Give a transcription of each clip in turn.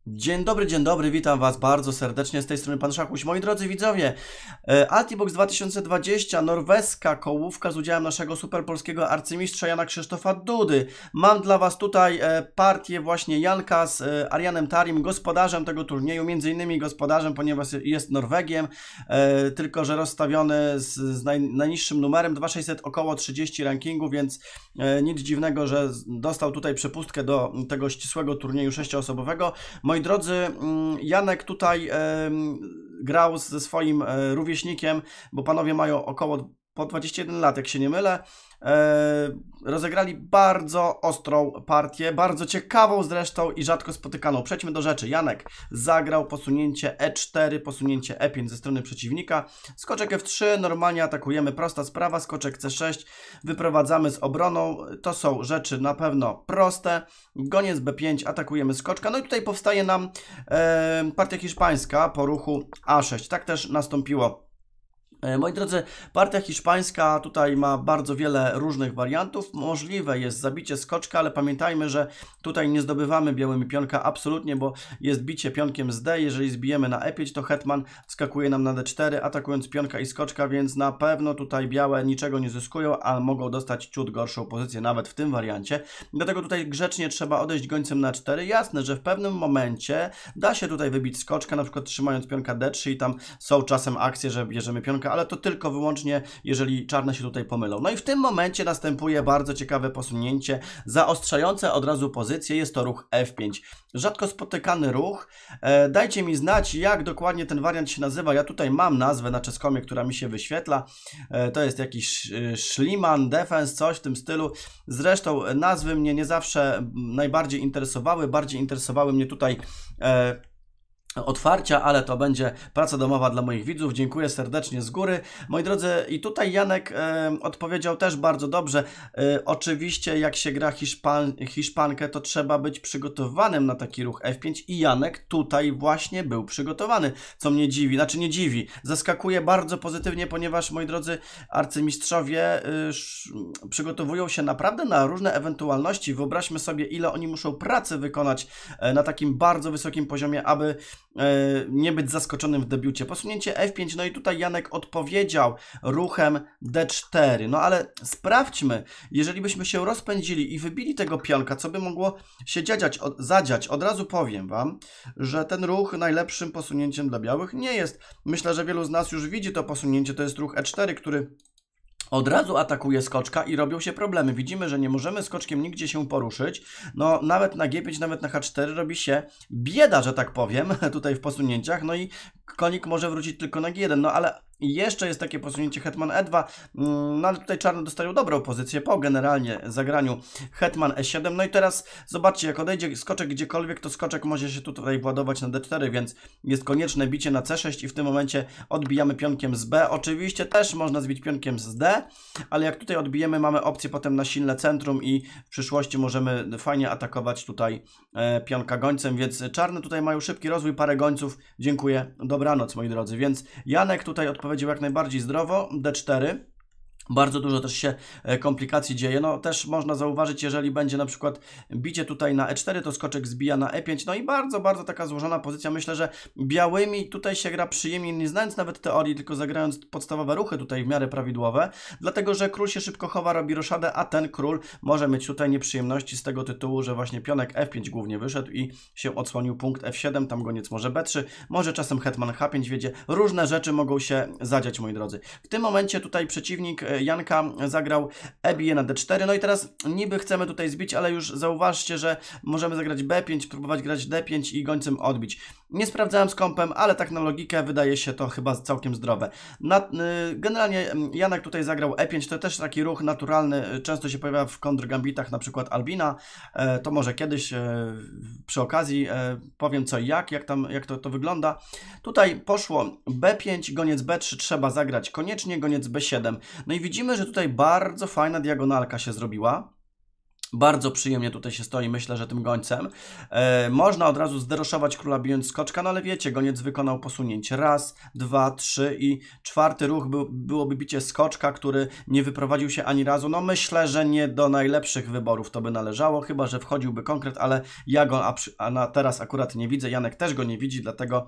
Dzień dobry, witam Was bardzo serdecznie z tej strony Pan Szakuś. Moi drodzy widzowie, Altibox 2020, norweska kołówka z udziałem naszego superpolskiego arcymistrza Jana Krzysztofa Dudy. Mam dla Was tutaj partię właśnie Janka z Arianem Tarim, gospodarzem tego turnieju, między innymi gospodarzem, ponieważ jest Norwegiem, tylko że rozstawiony z najniższym numerem 2600, około 30 rankingu, więc nic dziwnego, że dostał tutaj przepustkę do tego ścisłego turnieju sześcioosobowego. Moi drodzy, Janek tutaj grał ze swoim rówieśnikiem, bo panowie mają około po 21 lat, jak się nie mylę. Rozegrali bardzo ostrą partię, bardzo ciekawą zresztą i rzadko spotykaną. Przejdźmy do rzeczy. Janek zagrał posunięcie E4, posunięcie E5 ze strony przeciwnika. Skoczek F3, normalnie atakujemy, prosta sprawa. Skoczek C6, wyprowadzamy z obroną. To są rzeczy na pewno proste. Goniec B5, atakujemy skoczka. No i tutaj powstaje nam partia hiszpańska po ruchu A6. Tak też nastąpiło. Moi drodzy, partia hiszpańska tutaj ma bardzo wiele różnych wariantów. Możliwe jest zabicie skoczka, ale pamiętajmy, że tutaj nie zdobywamy białymi pionka absolutnie, bo jest bicie pionkiem z D. Jeżeli zbijemy na E5, to hetman wskakuje nam na D4, atakując pionka i skoczka, więc na pewno tutaj białe niczego nie zyskują, a mogą dostać ciut gorszą pozycję nawet w tym wariancie. Dlatego tutaj grzecznie trzeba odejść gońcem na 4. Jasne, że w pewnym momencie da się tutaj wybić skoczka, na przykład trzymając pionka D3 i tam są czasem akcje, że bierzemy pionka, ale to tylko wyłącznie, jeżeli czarne się tutaj pomylą. No i w tym momencie następuje bardzo ciekawe posunięcie, zaostrzające od razu pozycję. Jest to ruch F5. Rzadko spotykany ruch. Dajcie mi znać, jak dokładnie ten wariant się nazywa. Ja tutaj mam nazwę na czeskomie, która mi się wyświetla. To jest jakiś Schliemann Defense, coś w tym stylu. Zresztą nazwy mnie nie zawsze najbardziej interesowały. Bardziej interesowały mnie tutaj otwarcia, ale to będzie praca domowa dla moich widzów. Dziękuję serdecznie z góry. Moi drodzy, i tutaj Janek odpowiedział też bardzo dobrze. Oczywiście jak się gra Hiszpankę, to trzeba być przygotowanym na taki ruch F5 i Janek tutaj właśnie był przygotowany, co mnie dziwi, znaczy nie dziwi, zaskakuje bardzo pozytywnie, ponieważ moi drodzy arcymistrzowie przygotowują się naprawdę na różne ewentualności. Wyobraźmy sobie, ile oni muszą pracy wykonać na takim bardzo wysokim poziomie, aby nie być zaskoczonym w debiucie. Posunięcie F5, no i tutaj Janek odpowiedział ruchem D4. No ale sprawdźmy, jeżeli byśmy się rozpędzili i wybili tego pionka, co by mogło się zadziać, od razu powiem Wam, że ten ruch najlepszym posunięciem dla białych nie jest. Myślę, że wielu z nas już widzi to posunięcie, to jest ruch E4, który od razu atakuje skoczka i robią się problemy. Widzimy, że nie możemy skoczkiem nigdzie się poruszyć. No nawet na G5, nawet na H4 robi się bieda, że tak powiem, tutaj w posunięciach. No i konik może wrócić tylko na G1. No ale jeszcze jest takie posunięcie hetman E2. No ale tutaj czarne dostają dobrą pozycję po generalnie zagraniu hetman E7. No i teraz zobaczcie, jak odejdzie skoczek gdziekolwiek, to skoczek może się tutaj władować na D4, więc jest konieczne bicie na C6 i w tym momencie odbijamy pionkiem z B. Oczywiście też można zbić pionkiem z D, ale jak tutaj odbijemy, mamy opcję potem na silne centrum i w przyszłości możemy fajnie atakować tutaj pionka gońcem, więc czarne tutaj mają szybki rozwój, parę gońców. Dziękuję, dobranoc moi drodzy. Więc Janek tutaj odpowiedział jak najbardziej zdrowo, D4. Bardzo dużo też się komplikacji dzieje. No też można zauważyć, jeżeli będzie na przykład bicie tutaj na E4, to skoczek zbija na E5. No i bardzo taka złożona pozycja. Myślę, że białymi tutaj się gra przyjemnie, nie znając nawet teorii, tylko zagrając podstawowe ruchy tutaj w miarę prawidłowe. Dlatego, że król się szybko chowa, robi roszadę, a ten król może mieć tutaj nieprzyjemności z tego tytułu, że właśnie pionek F5 głównie wyszedł i się odsłonił punkt F7. Tam goniec może B3, może czasem hetman H5 wiedzie. Różne rzeczy mogą się zadziać, moi drodzy. W tym momencie tutaj przeciwnik Janka zagrał bije na D4, no i teraz niby chcemy tutaj zbić, ale już zauważcie, że możemy zagrać B5, próbować grać D5 i gońcem odbić. Nie sprawdzałem z kompem, ale tak na logikę wydaje się to chyba całkiem zdrowe. Generalnie Janek tutaj zagrał E5, to też taki ruch naturalny, często się pojawia w kontrgambitach, na przykład Albina, to może kiedyś przy okazji powiem co i jak to wygląda. Tutaj poszło B5, goniec B3 trzeba zagrać koniecznie, goniec B7. No i widzimy, że tutaj bardzo fajna diagonalka się zrobiła. Bardzo przyjemnie tutaj się stoi, myślę, że tym gońcem. Można od razu zderoszować króla bijąc skoczka, no ale wiecie, goniec wykonał posunięcie. Raz, dwa, trzy i czwarty ruch byłoby bicie skoczka, który nie wyprowadził się ani razu. No myślę, że nie do najlepszych wyborów to by należało, chyba że wchodziłby konkret, ale ja go teraz akurat nie widzę. Janek też go nie widzi, dlatego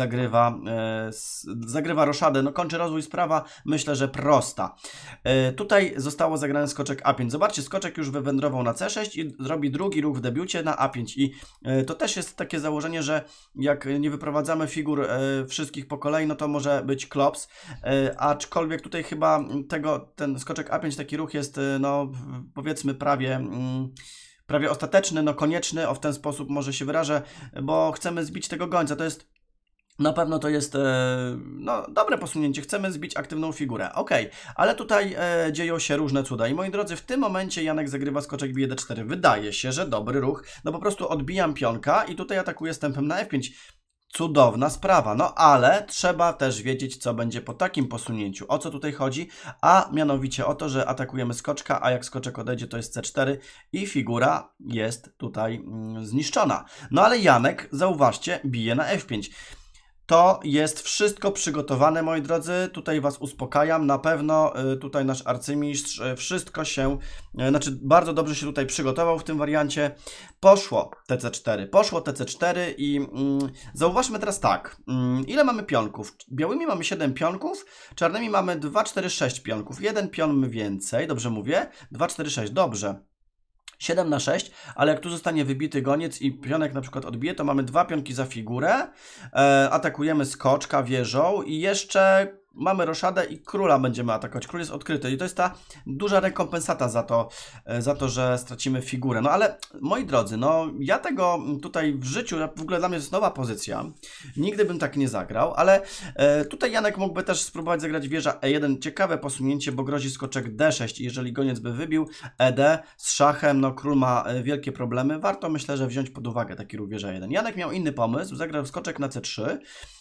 zagrywa roszadę. No kończy rozwój sprawa, myślę, że prosta. Tutaj zostało zagrany skoczek A5. Zobaczcie, skoczek już wywędrował na C6 i zrobi drugi ruch w debiucie na A5 i to też jest takie założenie, że jak nie wyprowadzamy figur wszystkich po kolei, no to może być klops, aczkolwiek tutaj chyba ten skoczek A5, taki ruch jest, no powiedzmy prawie ostateczny, no konieczny, w ten sposób może się wyrażę, bo chcemy zbić tego gońca, na pewno to jest no, dobre posunięcie, chcemy zbić aktywną figurę, ok, ale tutaj dzieją się różne cuda i moi drodzy, w tym momencie Janek zagrywa skoczek bije D4, wydaje się, że dobry ruch, no po prostu odbijam pionka i tutaj atakuję stępem na F5, cudowna sprawa, no ale trzeba też wiedzieć, co będzie po takim posunięciu, o co tutaj chodzi, a mianowicie o to, że atakujemy skoczka, a jak skoczek odejdzie, to jest C4 i figura jest tutaj zniszczona, no ale Janek, zauważcie, bije na F5. To jest wszystko przygotowane, moi drodzy, tutaj Was uspokajam, na pewno tutaj nasz arcymistrz wszystko się, znaczy bardzo dobrze się tutaj przygotował w tym wariancie. Poszło TC4 i zauważmy teraz tak, ile mamy pionków? Białymi mamy 7 pionków, czarnymi mamy 2, 4, 6 pionków, jeden pion więcej, dobrze mówię? 2, 4, 6, dobrze. 7 na 6, ale jak tu zostanie wybity goniec i pionek na przykład odbije, to mamy 2 pionki za figurę, atakujemy skoczka wieżą i jeszcze mamy roszadę i króla będziemy atakować. Król jest odkryty i to jest ta duża rekompensata za to, że stracimy figurę. No ale moi drodzy, no ja tego tutaj w życiu, w ogóle dla mnie to jest nowa pozycja. Nigdy bym tak nie zagrał, ale tutaj Janek mógłby też spróbować zagrać wieża E1. Ciekawe posunięcie, bo grozi skoczek D6 i jeżeli goniec by wybił ED z szachem, no król ma wielkie problemy. Warto myślę, że wziąć pod uwagę taki ruch wieża E1. Janek miał inny pomysł, zagrał skoczek na C3.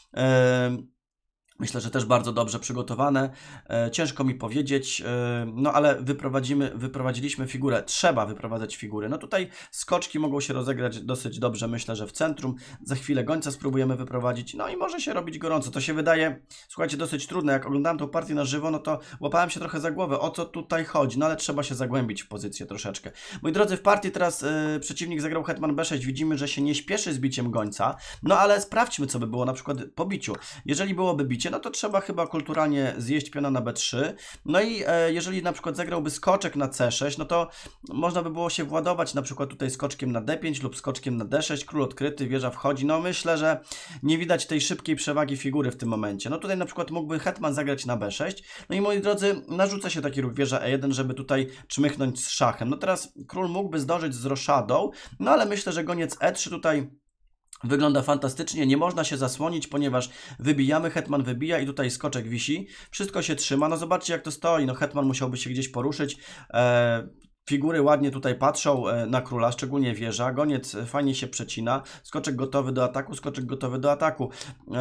Myślę, że też bardzo dobrze przygotowane. Ciężko mi powiedzieć, no ale wyprowadziliśmy figurę. Trzeba wyprowadzać figury. No tutaj skoczki mogą się rozegrać dosyć dobrze, myślę, że w centrum. Za chwilę gońca spróbujemy wyprowadzić. No i może się robić gorąco. To się wydaje, słuchajcie, dosyć trudne. Jak oglądałem tą partię na żywo, no to łapałem się trochę za głowę, o co tutaj chodzi. No ale trzeba się zagłębić w pozycję troszeczkę. Moi drodzy, w partii teraz przeciwnik zagrał hetman B6. Widzimy, że się nie śpieszy z biciem gońca. No ale sprawdźmy, co by było na przykład po biciu. Jeżeli byłoby bicie, no to trzeba chyba kulturalnie zjeść piona na B3. No i jeżeli na przykład zagrałby skoczek na C6, no to można by było się władować na przykład tutaj skoczkiem na D5 lub skoczkiem na D6, król odkryty, wieża wchodzi. No myślę, że nie widać tej szybkiej przewagi figury w tym momencie. No tutaj na przykład mógłby hetman zagrać na B6. No i moi drodzy, narzuca się taki ruch wieża E1, żeby tutaj czmychnąć z szachem. No teraz król mógłby zdążyć z roszadą, no ale myślę, że goniec E3 tutaj wygląda fantastycznie, nie można się zasłonić, ponieważ wybijamy, hetman wybija i tutaj skoczek wisi, wszystko się trzyma, no zobaczcie jak to stoi, no hetman musiałby się gdzieś poruszyć, figury ładnie tutaj patrzą na króla, szczególnie wieża, goniec fajnie się przecina, skoczek gotowy do ataku, skoczek gotowy do ataku.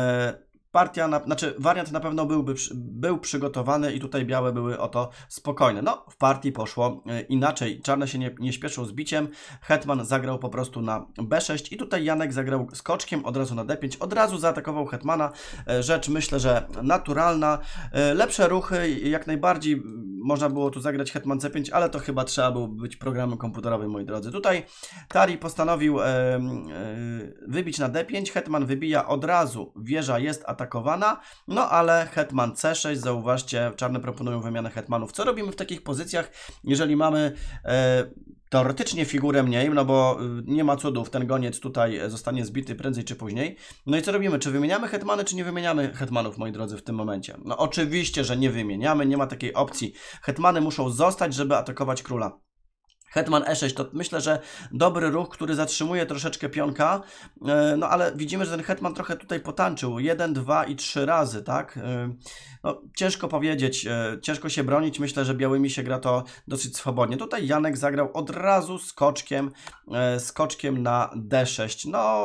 Wariant na pewno był przygotowany i tutaj białe były o to spokojne. No, w partii poszło inaczej. Czarne się nie śpieszą z biciem. Hetman zagrał po prostu na B6 i tutaj Janek zagrał skoczkiem od razu na D5. Od razu zaatakował hetmana. Rzecz myślę, że naturalna. Lepsze ruchy, jak najbardziej można było tu zagrać hetman C5, ale to chyba trzeba było być programem komputerowym, moi drodzy. Tutaj Tari postanowił wybić na D5. Hetman wybija od razu. Wieża jest atakowana, no ale hetman C6, zauważcie, czarne proponują wymianę hetmanów. Co robimy w takich pozycjach, jeżeli mamy teoretycznie figurę mniej, no bo nie ma cudów, ten goniec tutaj zostanie zbity prędzej czy później. No i co robimy? Czy wymieniamy hetmany, czy nie wymieniamy hetmanów, moi drodzy, w tym momencie? No oczywiście, że nie wymieniamy, nie ma takiej opcji. Hetmany muszą zostać, żeby atakować króla. Hetman E6 to myślę, że dobry ruch, który zatrzymuje troszeczkę pionka, no ale widzimy, że ten hetman trochę tutaj potańczył 1, 2 i 3 razy, tak? No, ciężko powiedzieć, ciężko się bronić, myślę, że białymi się gra to dosyć swobodnie. Tutaj Janek zagrał od razu skoczkiem na D6, no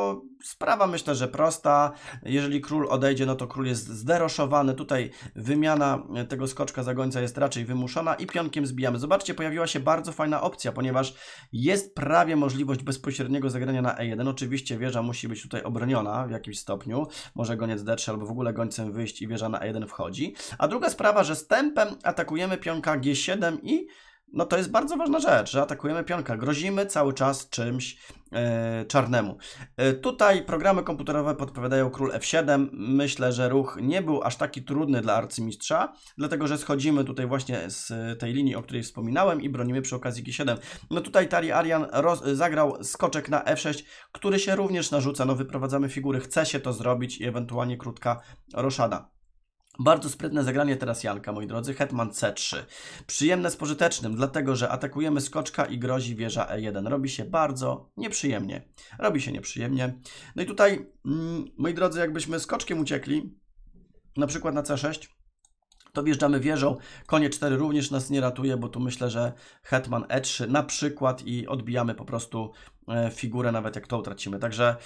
sprawa myślę, że prosta. Jeżeli król odejdzie, no to król jest zderoszowany. Tutaj wymiana tego skoczka za gońca jest raczej wymuszona i pionkiem zbijamy. Zobaczcie, pojawiła się bardzo fajna opcja, ponieważ jest prawie możliwość bezpośredniego zagrania na E1. Oczywiście wieża musi być tutaj obroniona w jakimś stopniu. Może goniec D3 albo w ogóle gońcem wyjść i wieża na E1 wchodzi. A druga sprawa, że z tempem atakujemy pionka G7 i no to jest bardzo ważna rzecz, że atakujemy pionka. Grozimy cały czas czymś czarnemu. Tutaj programy komputerowe podpowiadają król F7. Myślę, że ruch nie był aż taki trudny dla arcymistrza, dlatego że schodzimy tutaj właśnie z tej linii, o której wspominałem i bronimy przy okazji G7. No tutaj Tari-Arian zagrał skoczek na F6, który się również narzuca. No wyprowadzamy figury, chce się to zrobić i ewentualnie krótka roszada. Bardzo sprytne zagranie teraz Janka, moi drodzy. Hetman C3. Przyjemne z pożytecznym, dlatego że atakujemy skoczka i grozi wieża E1. Robi się bardzo nieprzyjemnie. Robi się nieprzyjemnie. No i tutaj, moi drodzy, jakbyśmy skoczkiem uciekli, na przykład na C6, to wjeżdżamy wieżą. Konie 4 również nas nie ratuje, bo tu myślę, że hetman E3 na przykład i odbijamy po prostu figurę, nawet jak to utracimy. Także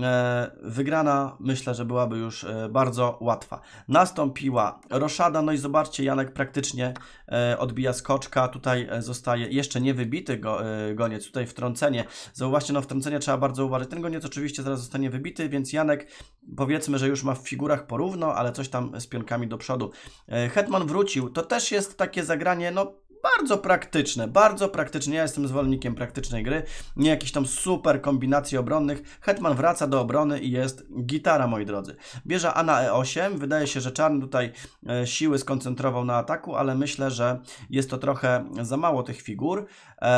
wygrana myślę, że byłaby już bardzo łatwa. Nastąpiła roszada, no i zobaczcie, Janek praktycznie odbija skoczka. Tutaj zostaje jeszcze nie wybity goniec, tutaj wtrącenie. Zauważcie, no wtrącenie trzeba bardzo uważać. Ten goniec oczywiście zaraz zostanie wybity, więc Janek powiedzmy, że już ma w figurach porówno, ale coś tam z pionkami do przodu. Hetman wrócił, to też jest takie zagranie, no bardzo praktyczne, bardzo praktyczne. Ja jestem zwolennikiem praktycznej gry, nie jakichś tam super kombinacji obronnych. Hetman wraca do obrony i jest gitara, moi drodzy. Wieża A na E8. Wydaje się, że czarny tutaj siły skoncentrował na ataku, ale myślę, że jest to trochę za mało tych figur.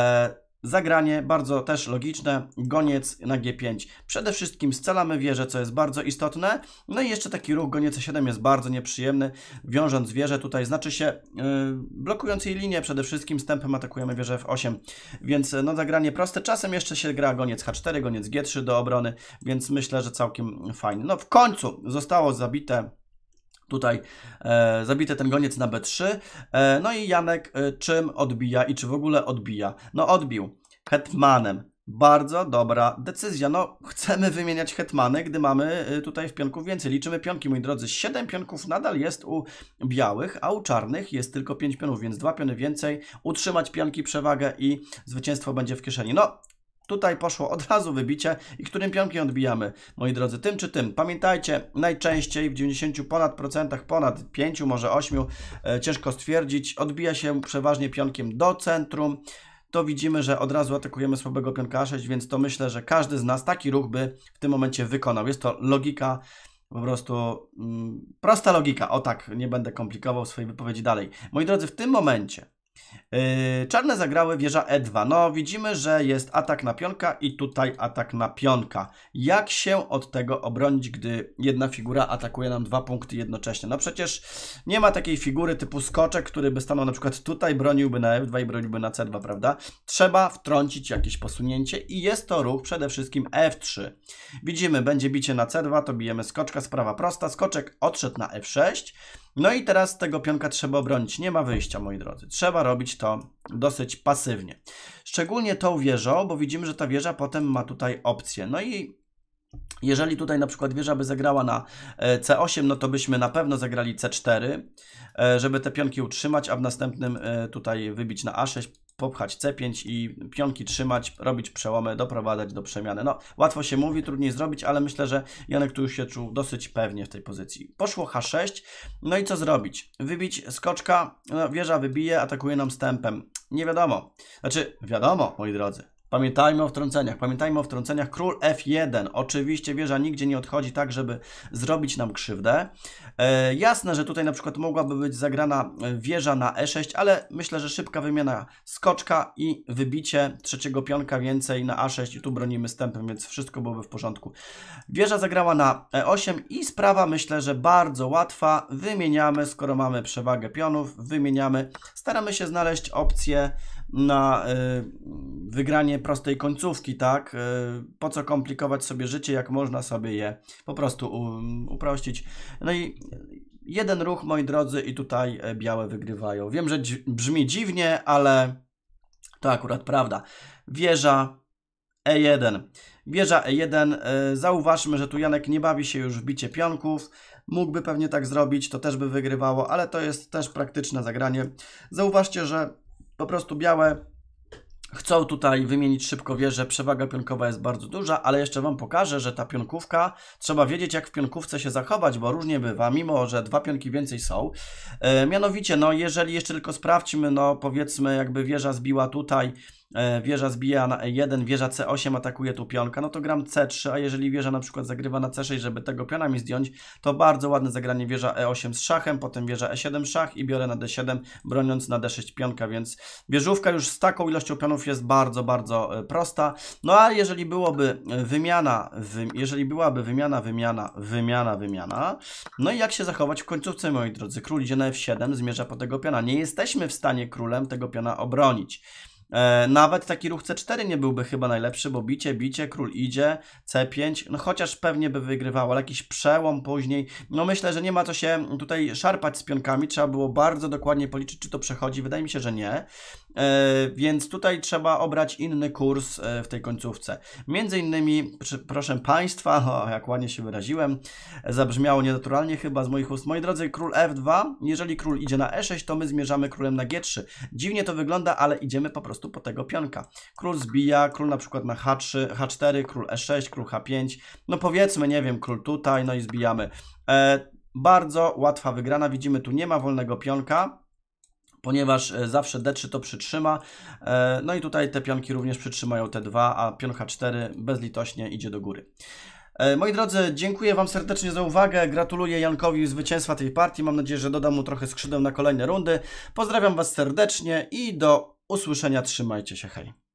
Zagranie bardzo też logiczne, goniec na G5. Przede wszystkim scalamy wieżę, co jest bardzo istotne. No i jeszcze taki ruch goniec C7 jest bardzo nieprzyjemny, wiążąc wieżę tutaj, znaczy się blokując jej linię, przede wszystkim z tempem atakujemy wieżę F8, więc no zagranie proste. Czasem jeszcze się gra goniec H4, goniec G3 do obrony, więc myślę, że całkiem fajnie. No w końcu zostało zabite tutaj zabity ten goniec na B3. No i Janek czym odbija i czy w ogóle odbija? No odbił hetmanem. Bardzo dobra decyzja. No chcemy wymieniać hetmany, gdy mamy tutaj w pionków więcej. Liczymy pionki, moi drodzy. 7 pionków nadal jest u białych, a u czarnych jest tylko 5 pionów, więc 2 piony więcej. Utrzymać pionki przewagę i zwycięstwo będzie w kieszeni. No tutaj poszło od razu wybicie i którym pionkiem odbijamy, moi drodzy, tym czy tym. Pamiętajcie, najczęściej w 90% ponad 5, może 8, ciężko stwierdzić, odbija się przeważnie pionkiem do centrum. To widzimy, że od razu atakujemy słabego pionka A6, więc to myślę, że każdy z nas taki ruch by w tym momencie wykonał. Jest to logika, po prostu prosta logika. O tak, nie będę komplikował swojej wypowiedzi dalej. Moi drodzy, w tym momencie czarne zagrały wieża E2. No widzimy, że jest atak na pionka i tutaj atak na pionka. Jak się od tego obronić, gdy jedna figura atakuje nam 2 punkty jednocześnie? No przecież nie ma takiej figury typu skoczek, który by stanął na przykład tutaj, broniłby na F2 i broniłby na C2, prawda? Trzeba wtrącić jakieś posunięcie i jest to ruch przede wszystkim F3. Widzimy, będzie bicie na C2, to bijemy skoczka, sprawa prosta. Skoczek odszedł na F6. No i teraz tego pionka trzeba obronić. Nie ma wyjścia, moi drodzy. Trzeba robić to dosyć pasywnie. Szczególnie tą wieżą, bo widzimy, że ta wieża potem ma tutaj opcję. No i jeżeli tutaj na przykład wieża by zagrała na C8, no to byśmy na pewno zagrali C4, żeby te pionki utrzymać, a w następnym tutaj wybić na A6, popchać C5 i pionki trzymać, robić przełomy, doprowadzać do przemiany. No, łatwo się mówi, trudniej zrobić, ale myślę, że Janek tu już się czuł dosyć pewnie w tej pozycji. Poszło H6, no i co zrobić? Wybić skoczka, no, wieża wybije, atakuje nam z tempem. Nie wiadomo. Znaczy, wiadomo, moi drodzy. Pamiętajmy o wtrąceniach. Pamiętajmy o wtrąceniach. Król F1. Oczywiście wieża nigdzie nie odchodzi tak, żeby zrobić nam krzywdę. Jasne, że tutaj na przykład mogłaby być zagrana wieża na E6, ale myślę, że szybka wymiana skoczka i wybicie trzeciego pionka więcej na A6 i tu bronimy stępem, więc wszystko byłoby w porządku. Wieża zagrała na E8 i sprawa myślę, że bardzo łatwa. Wymieniamy, skoro mamy przewagę pionów, wymieniamy. Staramy się znaleźć opcję na wygranie prostej końcówki, tak? Po co komplikować sobie życie, jak można sobie je po prostu uprościć. No i jeden ruch, moi drodzy, i tutaj białe wygrywają. Wiem, że brzmi dziwnie, ale to akurat prawda. Wieża E1. Wieża E1, zauważmy, że tu Janek nie bawi się już w bicie pionków. Mógłby pewnie tak zrobić, to też by wygrywało, ale to jest też praktyczne zagranie. Zauważcie, że po prostu białe chcą tutaj wymienić szybko wieżę, przewaga pionkowa jest bardzo duża, ale jeszcze Wam pokażę, że ta pionkówka, trzeba wiedzieć jak w pionkówce się zachować, bo różnie bywa, mimo że 2 pionki więcej są. Mianowicie, no jeżeli jeszcze tylko sprawdźmy, no powiedzmy jakby wieża zbiła tutaj, wieża zbija na E1, wieża C8 atakuje tu pionka, no to gram C3, a jeżeli wieża na przykład zagrywa na C6, żeby tego piona mi zdjąć, to bardzo ładne zagranie wieża E8 z szachem, potem wieża E7 szach i biorę na D7, broniąc na D6 pionka, więc wieżówka już z taką ilością pionów jest bardzo, bardzo prosta. No a jeżeli byłoby wymiana, wymiana, no i jak się zachować w końcówce, moi drodzy? Król idzie na F7, zmierza po tego piona. Nie jesteśmy w stanie królem tego piona obronić. Nawet taki ruch C4 nie byłby chyba najlepszy, bo bicie, król idzie, C5, no chociaż pewnie by wygrywało, ale jakiś przełom później, no myślę, że nie ma co się tutaj szarpać z pionkami, trzeba było bardzo dokładnie policzyć, czy to przechodzi, wydaje mi się, że nie, więc tutaj trzeba obrać inny kurs w tej końcówce. Między innymi, proszę Państwa, jak ładnie się wyraziłem, zabrzmiało nienaturalnie chyba z moich ust, moi drodzy, król F2, jeżeli król idzie na E6, to my zmierzamy królem na G3. Dziwnie to wygląda, ale idziemy po prostu po tego pionka. Król zbija, król na przykład na H3, H4, król E6, król H5, no powiedzmy, nie wiem, król tutaj, no i zbijamy. Bardzo łatwa wygrana, widzimy, tu nie ma wolnego pionka, ponieważ zawsze D3 to przytrzyma, no i tutaj te pionki również przytrzymają T2, a pion H4 bezlitośnie idzie do góry. Moi drodzy, dziękuję Wam serdecznie za uwagę, gratuluję Jankowi zwycięstwa tej partii, mam nadzieję, że dodam mu trochę skrzydeł na kolejne rundy. Pozdrawiam Was serdecznie i do usłyszenia, trzymajcie się, hej.